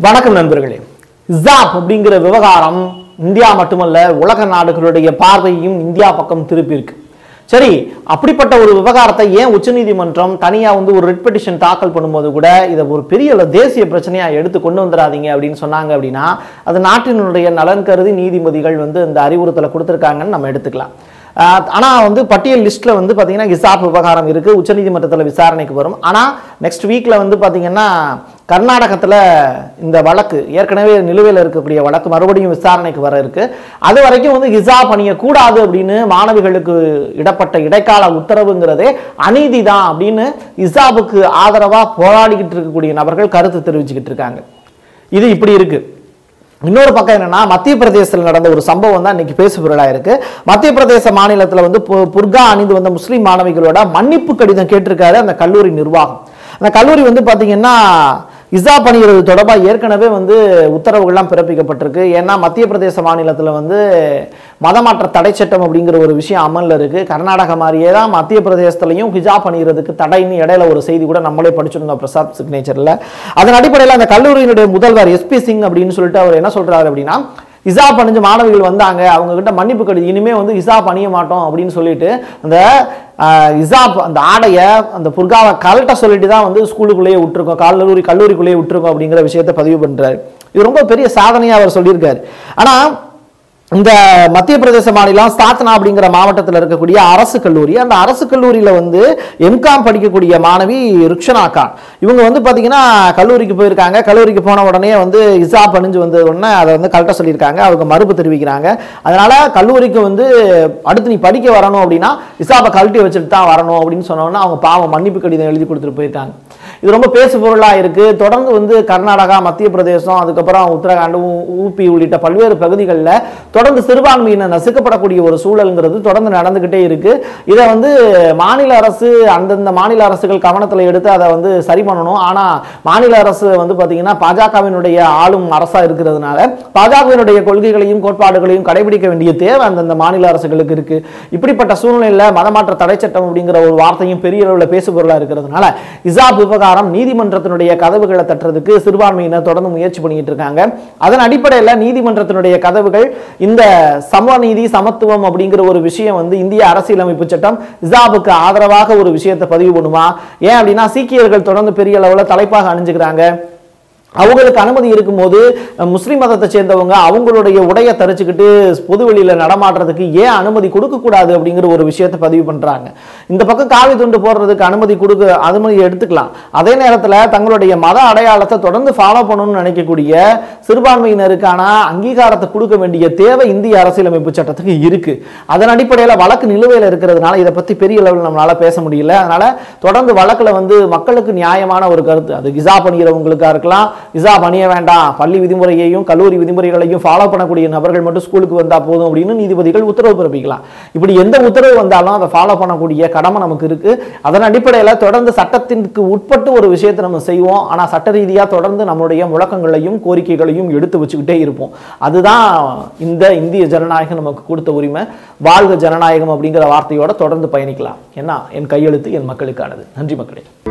வணக்கம் நண்பர்களே. ஹிஜாப் அப்படிங்கிற விவகாரம் இந்தியா மட்டுமல்ல உலக நாடுகளுடைய பார்வையும் இந்தியா பக்கம் திருப்பி இருக்கு. சரி, அப்படிப்பட்ட ஒரு விவகாரத்தை ஏன் உச்சநீதிமன்றம் தனியா ஒரு ரிட் பெட்டிஷன் தாக்கல் பண்ணும்போது கூட இதை ஒரு பெரிய தேசிய பிரச்சனையா எடுத்து கொண்டு வந்துடாதீங்க அப்படின்னு சொன்னாங்க அப்படின்னா அது நாட்டினுடைய நலன் கருதி நீதிபதிகள் இந்த அறிவுறுத்தலை கொடுத்துருக்காங்கன்னு நம்ம எடுத்துக்கலாம். ஆனால் பட்டியல் லிஸ்ட்டில் பார்த்தீங்கன்னா ஹிஜாப் விவகாரம் இருக்குது, உச்சநீதிமன்றத்தில் விசாரணைக்கு வரும். ஆனால் நெக்ஸ்ட் வீக்கில் பார்த்தீங்கன்னா கர்நாடகத்தில் இந்த வழக்கு ஏற்கனவே நிலுவையில் இருக்கக்கூடிய வழக்கு மறுபடியும் விசாரணைக்கு வர இருக்கு. அது வரைக்கும் ஹிஜாப் அணியக்கூடாது அப்படின்னு மாணவிகளுக்கு இடப்பட்ட இடைக்கால உத்தரவுங்கிறதே அநீதி தான் அப்படின்னு ஹிஜாபுக்கு ஆதரவாக போராடிக்கிட்டு இருக்கக்கூடிய நபர்கள் கருத்து தெரிவிச்சுக்கிட்டு இருக்காங்க. இது இப்படி இருக்கு. இன்னொரு பக்கம் என்னன்னா, மத்திய பிரதேசத்தில் நடந்த ஒரு சம்பவம் தான் இன்னைக்கு பேசு பொருளா இருக்கு. மத்திய பிரதேச மாநிலத்தில் புர்கா அணிந்து வந்த முஸ்லீம் மாணவிகளோட மன்னிப்பு கடிதம் கேட்டிருக்காரு அந்த கல்லூரி நிர்வாகம். அந்த கல்லூரி பார்த்தீங்கன்னா ஹிஜாப் அணிகிறது தொடர்பாக ஏற்கனவே உத்தரவுகள்லாம் பிறப்பிக்கப்பட்டிருக்கு. ஏன்னா மத்திய பிரதேச மாநிலத்தில் மதமாற்ற தடை சட்டம் அப்படிங்கிற ஒரு விஷயம் அமலில் இருக்குது. கர்நாடகா மாதிரியே தான் மத்திய பிரதேசத்துலையும் ஹிஜாப் அணிகிறதுக்கு தடைன்னு இடையில ஒரு செய்தி கூட நம்மளே படிச்சிருந்தோம் பிரசாத் சிக்னேச்சரில். அதன் அடிப்படையில் அந்த கல்லூரியினுடைய முதல்வர் SP சிங் அப்படின்னு சொல்லிட்டு அவர் என்ன சொல்றாரு அப்படின்னா, ஹிஜாப் அணிஞ்ச மாணவிகள் வந்தாங்க, அவங்க கிட்ட மன்னிப்பு கடிதம் இனிமே ஹிஜாப் அணிய மாட்டோம் அப்படின்னு சொல்லிட்டு அந்த ஹிஜாப் அந்த ஆடையை அந்த புர்காவை கலட்ட சொல்லிட்டு தான் ஸ்கூலுக்குள்ளேயே விட்டுருக்கோம், கல்லூரிக்குள்ளேயே விட்டுருக்கோம் அப்படிங்கிற விஷயத்தை பதிவு பண்றாரு. இது ரொம்ப பெரிய சாதனையா அவர் சொல்லியிருக்காரு. ஆனா இந்த மத்திய பிரதேச மாநிலம் சாத்னா அப்படிங்கிற மாவட்டத்தில் இருக்கக்கூடிய அரசு கல்லூரி, அந்த அரசு கல்லூரியில் எம்காம் படிக்கக்கூடிய மாணவி ருக்ஷனா கான் இவங்க பார்த்தீங்கன்னா கல்லூரிக்கு போயிருக்காங்க. கல்லூரிக்கு போன உடனே ஹிஜாப் அணிஞ்சு வந்த உடனே அதை கலட்ட சொல்லியிருக்காங்க. அவங்க மறுப்பு தெரிவிக்கிறாங்க. அதனால கல்லூரிக்கு அடுத்து நீ படிக்க வரணும் அப்படின்னா ஹிஜாபை கழட்டி வச்சுட்டு தான் வரணும் அப்படின்னு சொன்னோன்னா அவங்க பாவம் மன்னிப்பு கடிதம் எழுதி கொடுத்துட்டு போயிருக்காங்க. இது ரொம்ப பேசு பொருளாக இருக்கு. தொடர்ந்து கர்நாடகா, மத்திய பிரதேசம், அதுக்கப்புறம் உத்தரகாண்ட், ஊபி உள்ளிட்ட பல்வேறு பகுதிகளில் தொடர்ந்து சிறுபான்மையினர் நசுக்கப்படக்கூடிய ஒரு சூழல்ங்கிறது தொடர்ந்து நடந்துகிட்டே இருக்கு. இதை மாநில அரசு அந்தந்த மாநில அரசுகள் கவனத்தில் எடுத்து அதை சரி பண்ணணும். ஆனா மாநில அரசு பார்த்தீங்கன்னா பாஜகவினுடைய ஆளும் அரசா இருக்கிறதுனால பாஜகவினுடைய கொள்கைகளையும் கோட்பாடுகளையும் கடைபிடிக்க வேண்டிய தேவை அந்தந்த மாநில அரசுகளுக்கு இருக்கு. இப்படிப்பட்ட சூழ்நிலையில மதமாற்ற தடை சட்டம் அப்படிங்கிற ஒரு வார்த்தையும் பெரிய அளவில் பேசு பொருளா இருக்கிறதுனால ஹிஜாப் விவகாரம் நீதிமன்றத்தினுடைய கதவுகளை தட்டுறதுக்கு சிறுபான்மையினர் தொடர்ந்து முயற்சி பண்ணிட்டு இருக்காங்க. அதன் அடிப்படையில் நீதிமன்றத்தினுடைய கதவுகள் இந்த சமநீதி சமத்துவம் அப்படிங்கிற ஒரு விஷயம் இந்திய அரசியலமைப்பு சட்டம் ஹிஜாபுக்கு ஆதரவாக ஒரு விஷயத்தை பதிவு பண்ணுமா? ஏன் அப்படின்னா சீக்கியர்கள் தொடர்ந்து பெரிய அளவில் தலைப்பாக அணிஞ்சுக்கிறாங்க. அவங்களுக்கு அனுமதி இருக்கும்போது முஸ்லிம் மதத்தை சேர்ந்தவங்க அவங்களுடைய உடையை தரிச்சுக்கிட்டு பொதுவெளியில் நடமாடுறதுக்கு ஏன் அனுமதி கொடுக்கக்கூடாது அப்படிங்கிற ஒரு விஷயத்தை பதிவு பண்ணுறாங்க. இந்த பக்கம் காவி துண்டு போடுறதுக்கு அனுமதி எடுத்துக்கலாம். அதே நேரத்தில் தங்களுடைய மத அடையாளத்தை தொடர்ந்து ஃபாலோ பண்ணணும்னு நினைக்கக்கூடிய சிறுபான்மையினருக்கான அங்கீகாரத்தை கொடுக்க வேண்டிய தேவை இந்திய அரசியலமைப்பு சட்டத்துக்கு இருக்கு. அதன் அடிப்படையில் வழக்கு நிலுவையில் இருக்கிறதுனால இதை பற்றி பெரிய அளவில் நம்மளால பேச முடியல. அதனால தொடர்ந்து வழக்கில் மக்களுக்கு நியாயமான ஒரு கருத்து, அது ஹிஜாப் அணிகிறவங்களுக்கா இருக்கலாம், ஹிஜாப் அணிய வேண்டாம், பள்ளி விதிமுறையையும் கல்லூரி விதிமுறைகளையும் ஃபாலோ பண்ணக்கூடிய நபர்கள் மட்டும் ஸ்கூலுக்கு வந்தா போதும் அப்படின்னு நீதிபதிகள் உத்தரவு பிறப்பிக்கலாம். இப்படி எந்த உத்தரவு வந்தாலும் அதை ஃபாலோ பண்ணக்கூடிய கடமை நமக்கு இருக்கு. அதன் அடிப்படையில் தொடர்ந்து சட்டத்திற்கு உட்பட்டு ஒரு விஷயத்தை நம்ம செய்வோம். ஆனா சட்ட ரீதியா தொடர்ந்து நம்மளுடைய முழக்கங்களையும் கோரிக்கைகளையும் எடுத்து வச்சுக்கிட்டே இருப்போம். அதுதான் இந்த இந்திய ஜனநாயகம் நமக்கு கொடுத்த உரிமை. வாழ்க ஜனநாயகம் அப்படிங்கிற வார்த்தையோட தொடர்ந்து பயணிக்கலாம். ஏன்னா என் கையெழுத்து என் மக்களுக்கானது. நன்றி மக்களே.